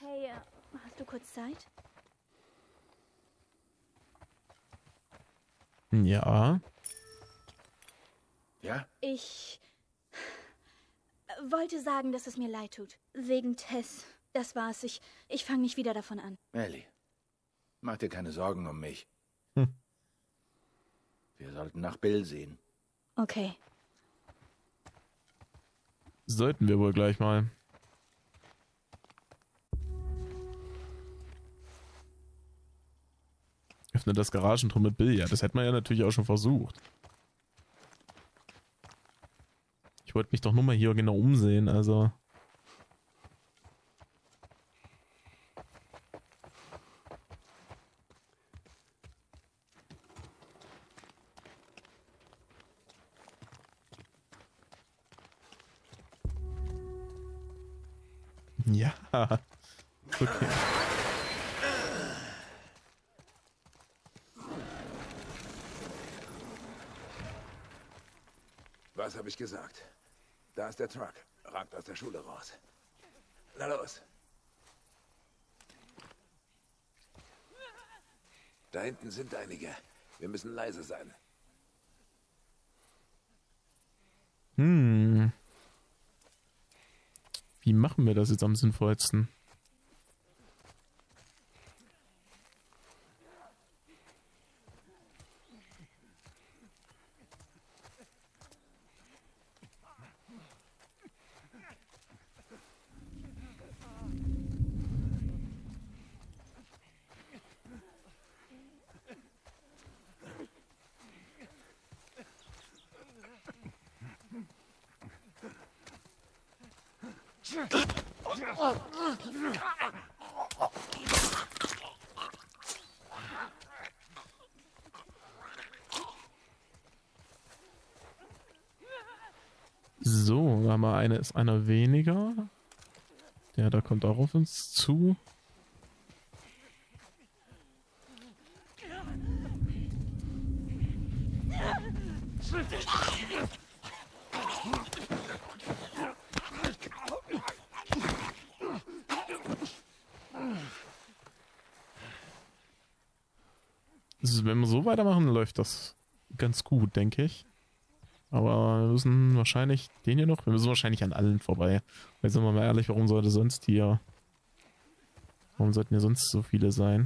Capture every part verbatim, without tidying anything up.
Hey, äh, hast du kurz Zeit? Ja. Ja? Ich äh, wollte sagen, dass es mir leid tut. Wegen Tess. Das war's. Ich, ich fange nicht wieder davon an. Ellie, mach dir keine Sorgen um mich. Hm. Wir sollten nach Bill sehen. Okay. Sollten wir wohl gleich mal. Öffne das Garagentor mit Bill. Ja, das hätte man ja natürlich auch schon versucht. Ich wollte mich doch nur mal hier genau umsehen, also. Ja. Okay. Was habe ich gesagt? Da ist der Truck. Ragt aus der Schule raus. Na los. Da hinten sind einige. Wir müssen leise sein. Hm. Wie machen wir das jetzt am sinnvollsten? So, haben wir eine, ist einer weniger. Der da kommt auch auf uns zu. Also, wenn wir so weitermachen, läuft das ganz gut, denke ich. Aber wir müssen wahrscheinlich den hier noch, wir müssen wahrscheinlich an allen vorbei. Weil sind wir mal ehrlich, warum sollte sonst hier, warum sollten hier sonst so viele sein?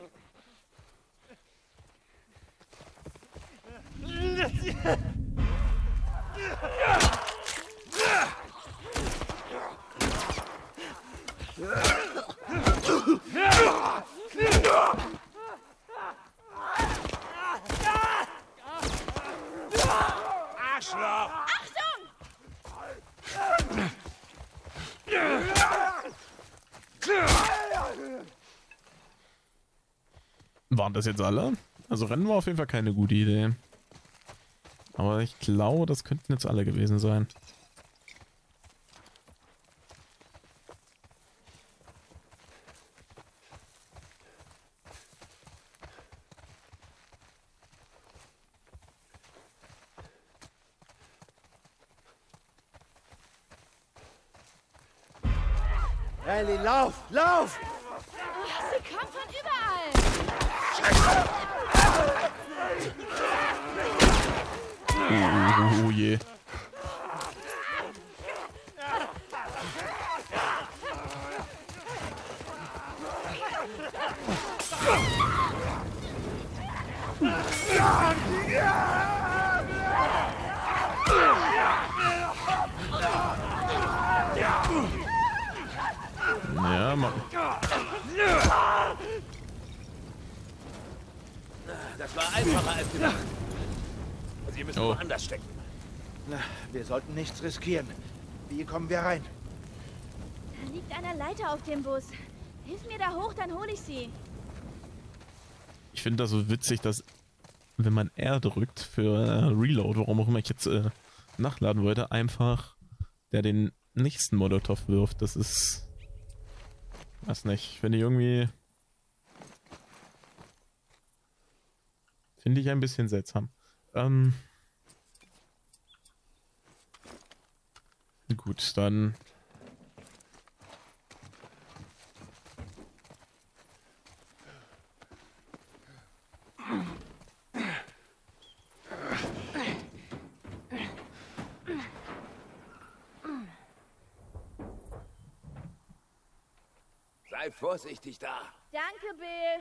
Waren das jetzt alle? Also Rennen war auf jeden Fall keine gute Idee. Aber ich glaube, das könnten jetzt alle gewesen sein. Ellie, lauf! Lauf! Sie kommt von überall. Oh, oh je. Ja, Mann. Das war einfacher als gedacht. Sie müssen Oh. woanders stecken. Na, wir sollten nichts riskieren. Wie kommen wir rein? Da liegt eine Leiter auf dem Bus. Hilf mir da hoch, dann hole ich sie. Ich finde das so witzig, dass wenn man R drückt für äh, Reload, warum auch immer ich jetzt äh, nachladen wollte, einfach der den nächsten Molotow wirft. Das ist... weiß nicht, finde ich irgendwie... finde ich ein bisschen seltsam. Ähm... Gut, dann... Bleib vorsichtig da. Danke, Bill.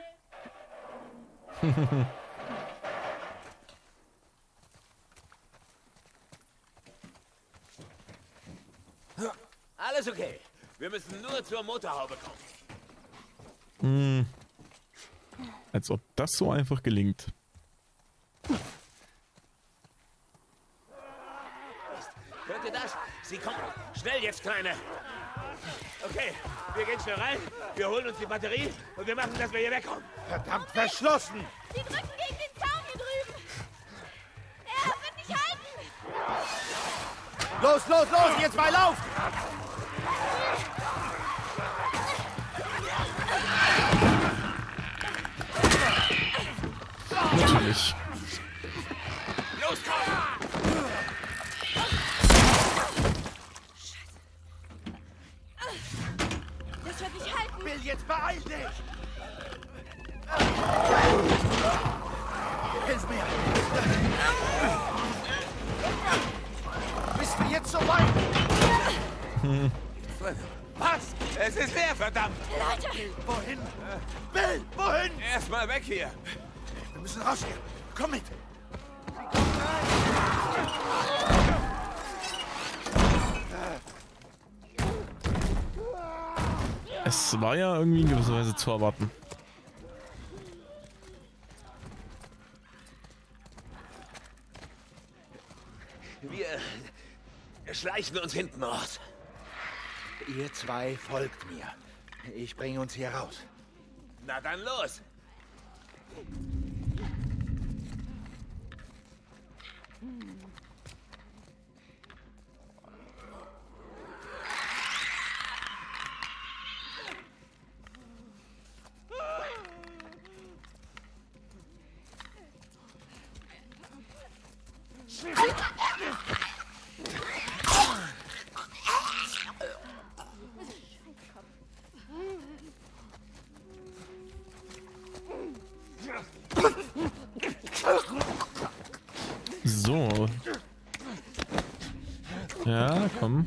Alles okay. Wir müssen nur zur Motorhaube kommen. Hm. Als ob das so einfach gelingt. Hört ihr das? Sie kommen. Schnell jetzt, Kleine. Okay, wir gehen schnell rein, wir holen uns die Batterie und wir machen, dass wir hier wegkommen. Verdammt, verschlossen! Sie drücken gegen den Zaun hier drüben. Er wird nicht halten. Los, los, los, jetzt mal lauf! Natürlich. Los, komm! Das wird nicht halten. Bill, jetzt beeil dich! Hilf mir! Bist du jetzt so weit? Hm. Was? Es ist leer, verdammt! Leute! Wohin? Bill, wohin? Erstmal weg hier! Wir müssen raus hier. Komm mit! Es war ja irgendwie in gewisser Weise zu erwarten. Wir schleichen uns hinten raus. Ihr zwei folgt mir. Ich bringe uns hier raus. Na dann los! So. Ja, komm.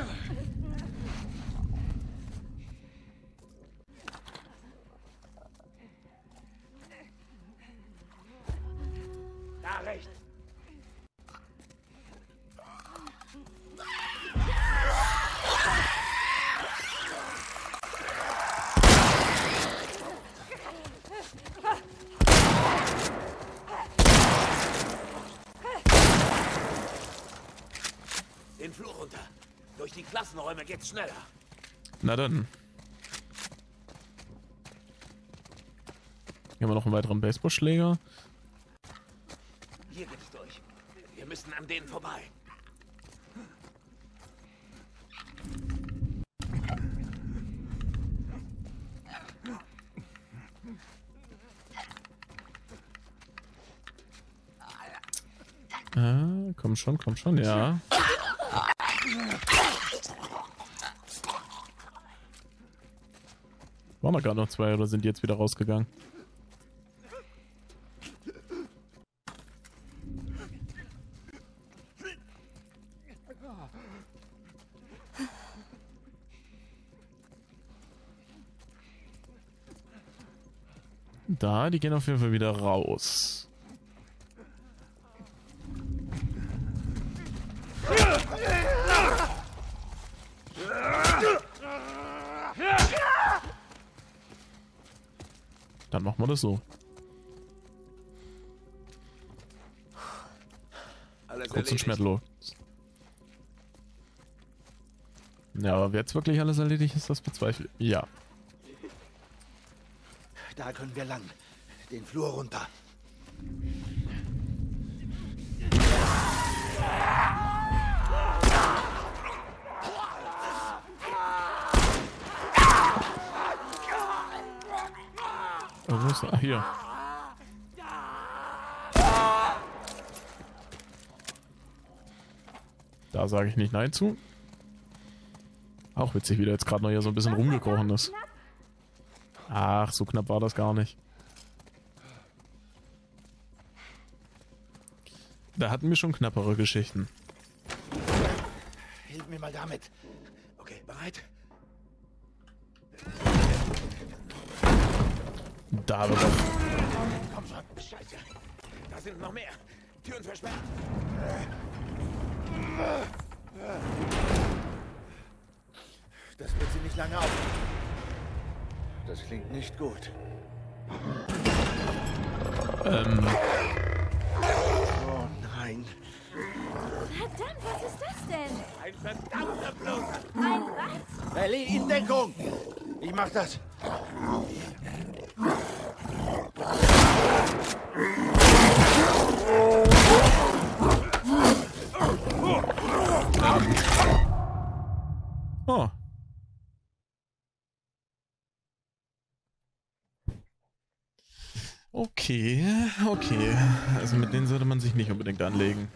Da rechts. Den Flur runter. Durch die Klassenräume geht's schneller. Na dann. Hier haben wir noch einen weiteren Baseballschläger. Hier geht's durch. Wir müssen an denen vorbei. Ah, komm schon, komm schon, ja. Waren da gerade noch zwei oder sind die jetzt wieder rausgegangen? Da, die gehen auf jeden Fall wieder raus. Dann machen wir das so. Alles Kurz und erledigt. schmerzlos. Ja, aber wer jetzt wirklich alles erledigt ist, das bezweifle ich. Ja. Da können wir lang. Den Flur runter. Oh, wo ist er? Ah, hier. Da sage ich nicht Nein zu. Auch witzig, wie der jetzt gerade noch hier so ein bisschen rumgekrochen ist. Ach, so knapp war das gar nicht. Da hatten wir schon knappere Geschichten. Hilf mir mal damit. Okay, bereit? Da aber doch. Komm schon. Scheiße. Da sind noch mehr. Türen versperrt. Das wird sie nicht lange auf. Das klingt nicht gut. Ähm. Oh nein. Verdammt, was ist das denn? Ein verdammter Bloß. Ein was? Ellie, in Deckung! Ich mach das. Oh. Okay, okay. Also mit denen sollte man sich nicht unbedingt anlegen.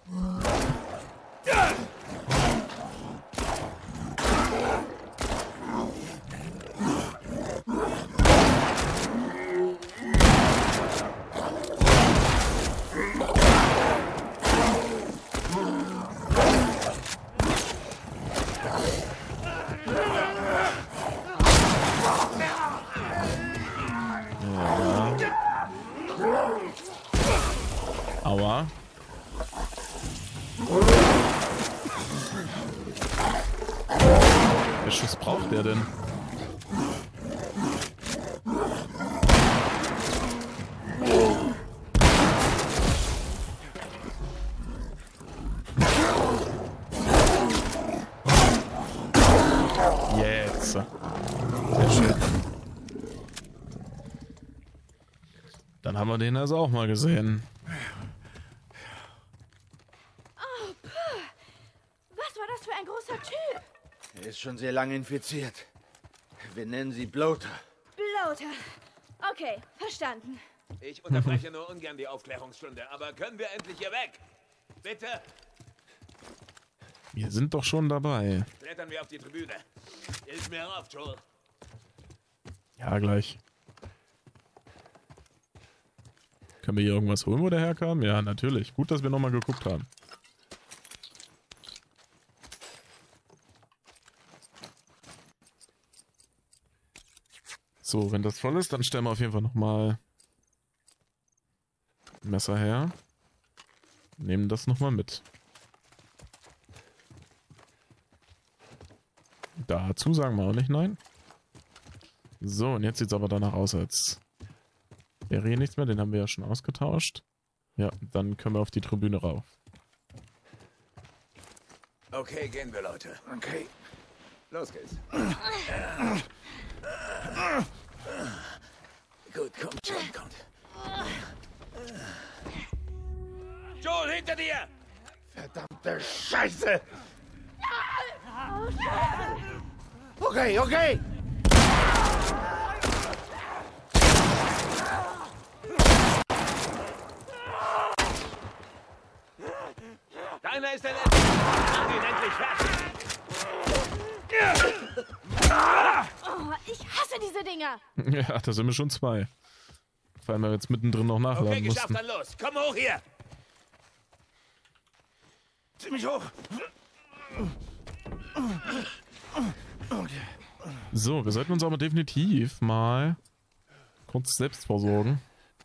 Aua. Welchen Schuss braucht der denn? Jetzt. Sehr schön. Dann haben wir den also auch mal gesehen. Ein großer Typ. Er ist schon sehr lange infiziert. Wir nennen sie Bloater. Bloater. Okay, verstanden. Ich unterbreche nur ungern die Aufklärungsstunde, aber können wir endlich hier weg? Bitte? Wir sind doch schon dabei. Klettern wir auf die Tribüne. Hilf mir rauf, Joel. Ja, gleich. Können wir hier irgendwas holen, wo der herkam? Ja, natürlich. Gut, dass wir nochmal geguckt haben. So, wenn das voll ist, dann stellen wir auf jeden Fall nochmal ein Messer her. Nehmen das nochmal mit. Dazu sagen wir auch nicht nein. So, und jetzt sieht es aber danach aus, als wäre hier nichts mehr. Den haben wir ja schon ausgetauscht. Ja, dann können wir auf die Tribüne rauf. Okay, gehen wir, Leute. Okay. Los geht's. Gut, kommt schon, kommt. Joel, hinter dir! Verdammte Scheiße! Okay, okay! Deiner ist der letzte. Mach ihn endlich fertig. Oh, ich hasse diese Dinger. Ja, da sind wir schon zwei. Vor allem, weil wir jetzt mittendrin noch nachladen Okay, geschafft, mussten. dann los. Komm hoch hier. Ziemlich hoch! So, wir sollten uns aber definitiv mal kurz selbst versorgen.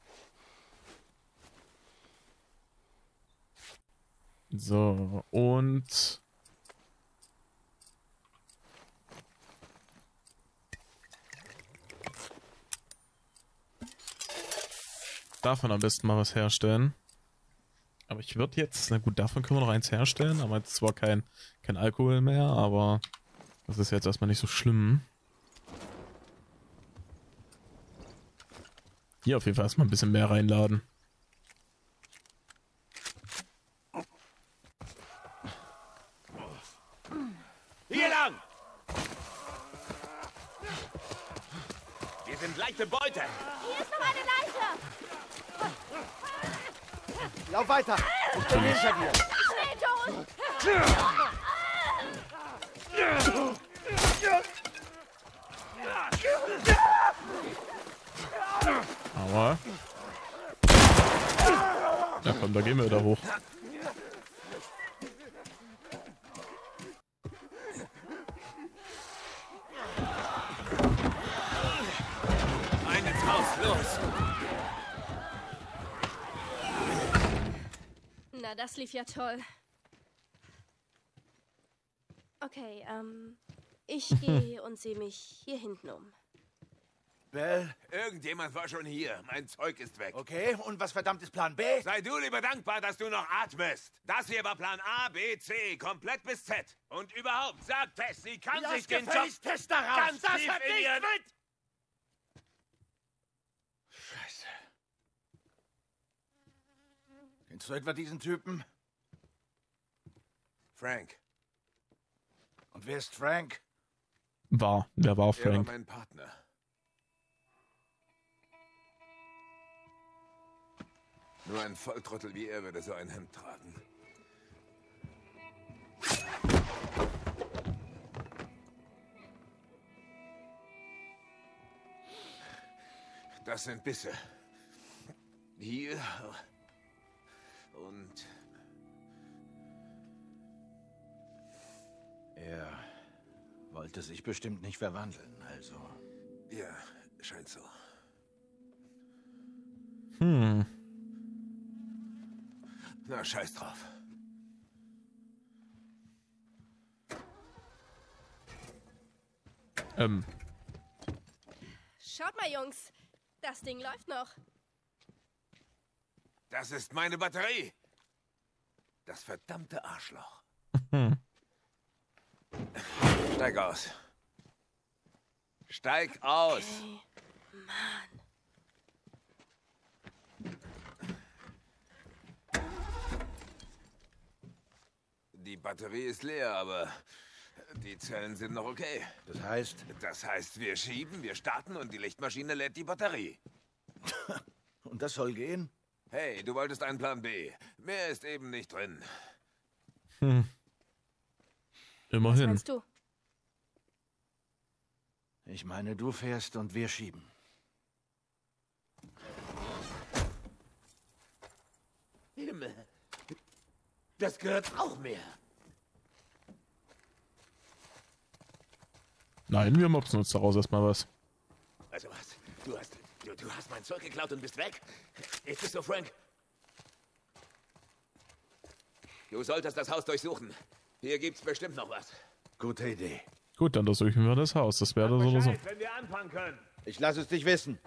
So, und davon am besten mal was herstellen. Aber ich würde jetzt, na gut, davon können wir noch eins herstellen, aber jetzt zwar kein, kein Alkohol mehr, aber das ist jetzt erstmal nicht so schlimm. Hier auf jeden Fall erstmal ein bisschen mehr reinladen. Hier lang! Wir sind leichte Beute. Hier ist noch eine Leiter. Lauf weiter! Ich bin hinter dir! Schnell, Joel. Aber na komm, da gehen wir wieder hoch. Ein ins Haus. los! Na, das lief ja toll. Okay, ähm, ich gehe und sehe mich hier hinten um. Bell? Irgendjemand war schon hier. Mein Zeug ist weg. Okay, und was verdammt ist Plan B? Sei du lieber dankbar, dass du noch atmest. Das hier war Plan A, B, C, komplett bis Z. Und überhaupt, sag Tess, sie kann Lass sich den Job gefälligst Tess da raus! ganz Das tief hat in nichts ihren... mit! Scheiße. Kennst du etwa diesen Typen? Frank. Und wer ist Frank? War. Wer war Er war Frank? mein Partner. Nur ein Volltrottel wie er würde so ein Hemd tragen. Das sind Bisse. Hier. Und... Er wollte sich bestimmt nicht verwandeln, also. Ja, scheint so. Hm. Na, scheiß drauf. Ähm. Schaut mal, Jungs. Das Ding läuft noch. Das ist meine Batterie. Das verdammte Arschloch. Steig aus. Steig aus. Hey, Mann. Die Batterie ist leer, aber die Zellen sind noch okay. Das heißt, Das heißt, wir schieben, wir starten und die Lichtmaschine lädt die Batterie. und das soll gehen? Hey, du wolltest einen Plan B. Mehr ist eben nicht drin. Hm. Was Immerhin. meinst du? Ich meine, du fährst und wir schieben. Himmel. Das gehört auch mir. Nein, wir mopsen uns daraus erstmal was. Also was? Du hast, du, du hast mein Zeug geklaut und bist weg? Ist es so, Frank? Du solltest das Haus durchsuchen. Hier gibt's bestimmt noch was. Gute Idee. Gut, dann durchsuchen wir das Haus. Das wäre so oder so. wenn wir anfangen können. Ich lasse es dich wissen.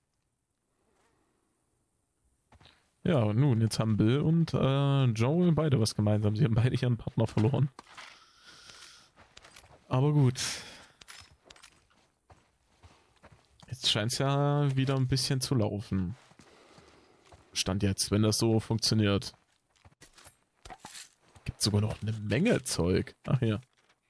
Ja, nun, jetzt haben Bill und äh, Joel beide was gemeinsam. Sie haben beide ihren Partner verloren. Aber gut. Jetzt scheint es ja wieder ein bisschen zu laufen. Stand jetzt, wenn das so funktioniert. Gibt sogar noch eine Menge Zeug. Ach ja.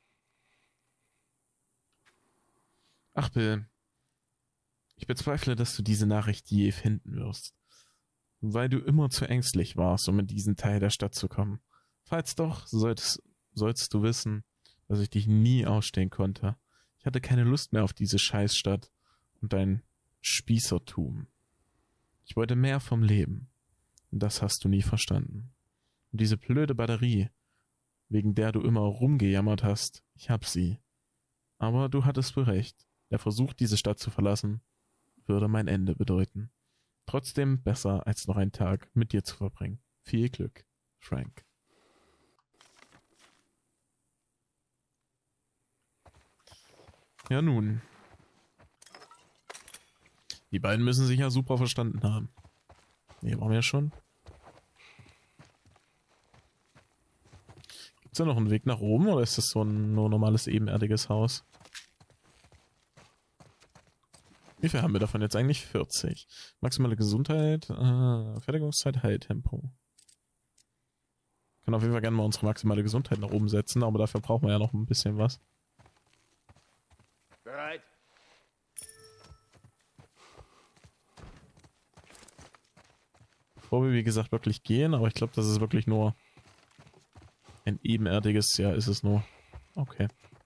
Ach Bill. Ich bezweifle, dass du diese Nachricht je finden wirst. Weil du immer zu ängstlich warst, um in diesen Teil der Stadt zu kommen. Falls doch, solltest, sollst du wissen, dass ich dich nie ausstehen konnte. Ich hatte keine Lust mehr auf diese Scheißstadt und dein Spießertum. Ich wollte mehr vom Leben. Und das hast du nie verstanden. Und diese blöde Batterie, wegen der du immer rumgejammert hast, ich hab sie. Aber du hattest wohl recht. Der Versuch, diese Stadt zu verlassen, würde mein Ende bedeuten. Trotzdem besser, als noch einen Tag mit dir zu verbringen. Viel Glück, Frank. Ja nun. Die beiden müssen sich ja super verstanden haben. Nee, waren wir ja schon. Gibt's da noch einen Weg nach oben oder ist das so ein nur normales ebenerdiges Haus? Wie viel haben wir davon jetzt eigentlich? vierzig. Maximale Gesundheit, äh, Fertigungszeit, Heiltempo. Können auf jeden Fall gerne mal unsere maximale Gesundheit nach oben setzen, aber dafür brauchen wir ja noch ein bisschen was. Bereit? Bevor wir wie gesagt wirklich gehen, aber ich glaube, das ist wirklich nur ein ebenerdiges, ja, ist es nur. Okay.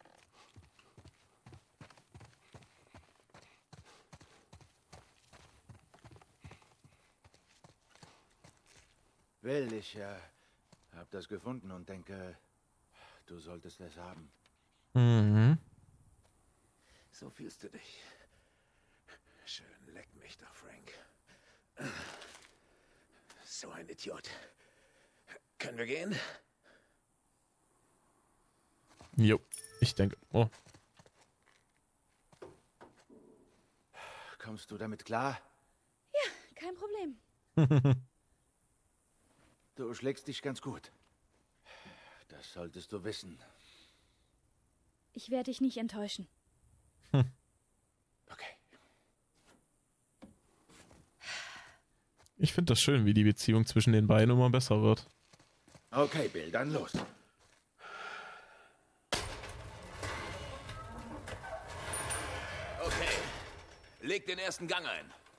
Will, ich äh, hab das gefunden und denke, du solltest es haben. Mhm. So fühlst du dich. Schön Leck mich doch, Frank. So ein Idiot. Können wir gehen? Jo, ich denke. Oh. Kommst du damit klar? Ja, kein Problem. Du schlägst dich ganz gut. Das solltest du wissen. Ich werde dich nicht enttäuschen. Okay. Ich finde das schön, wie die Beziehung zwischen den beiden immer besser wird. Okay, Bill, dann los. Okay. Leg den ersten Gang ein.